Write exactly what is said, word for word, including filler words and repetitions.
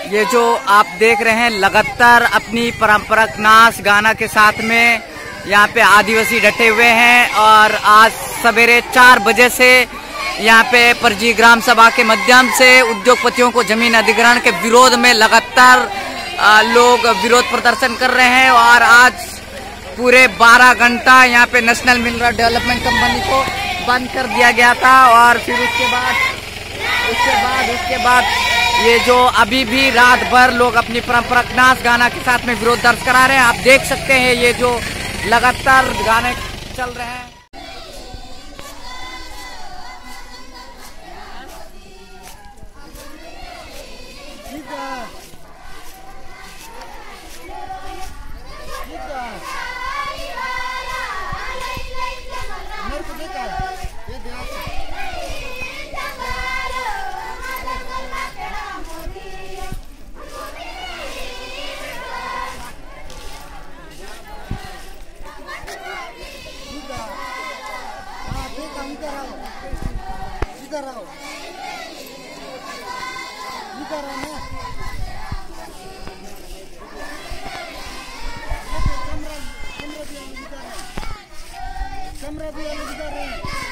ये जो आप देख रहे हैं लगातार अपनी परंपरागत नाच गाना के साथ में यहाँ पे आदिवासी डटे हुए हैं और आज सवेरे चार बजे से यहाँ पे परजी ग्राम सभा के माध्यम से उद्योगपतियों को जमीन अधिग्रहण के विरोध में लगातार लोग विरोध प्रदर्शन कर रहे हैं और आज पूरे बारह घंटा यहाँ पे नेशनल मिनरल डेवलपमेंट कंपनी को बंद कर दिया गया था। और फिर उसके बाद उसके बाद उसके बाद ये जो अभी भी रात भर लोग अपनी परंपरागत नाच गाना के साथ में विरोध दर्ज करा रहे हैं। आप देख सकते हैं ये जो लगातार गाने चल रहे हैं। इधर आओ, इधर आओ ना। कैमरा कैमरा भी इधर है, कैमरा भी इधर है।